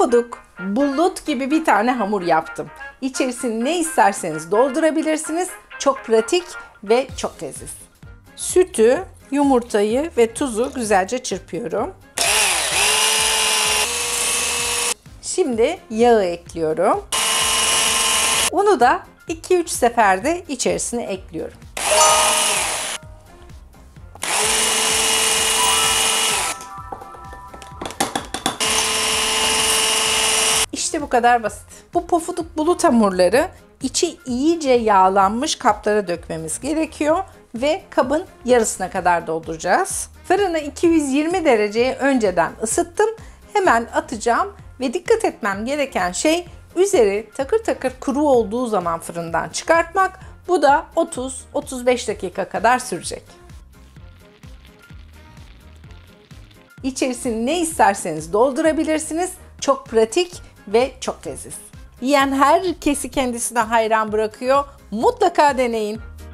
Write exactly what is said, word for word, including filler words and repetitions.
Pofuduk, bulut gibi bir tane hamur yaptım. İçerisine ne isterseniz doldurabilirsiniz. Çok pratik ve çok leziz. Sütü, yumurtayı ve tuzu güzelce çırpıyorum. Şimdi yağı ekliyorum. Unu da iki üç seferde içerisine ekliyorum. İşte bu kadar basit. Bu pofuduk bulut hamurları içi iyice yağlanmış kaplara dökmemiz gerekiyor ve kabın yarısına kadar dolduracağız. Fırını iki yüz yirmi dereceye önceden ısıttım. Hemen atacağım ve dikkat etmem gereken şey üzeri takır takır kuru olduğu zaman fırından çıkartmak. Bu da otuz otuz beş dakika kadar sürecek. İçerisine ne isterseniz doldurabilirsiniz. Çok pratik ve çok leziz. Yiyen herkesi kendisine hayran bırakıyor. Mutlaka deneyin.